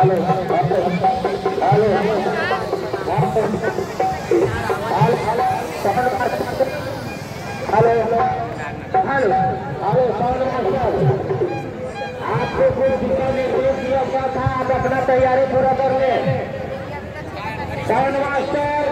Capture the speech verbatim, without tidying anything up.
Hello hello hello hello आपको कोई दिशा निर्देश दिया गया था, आप अपना तैयारी पूरा कर ले। Sound master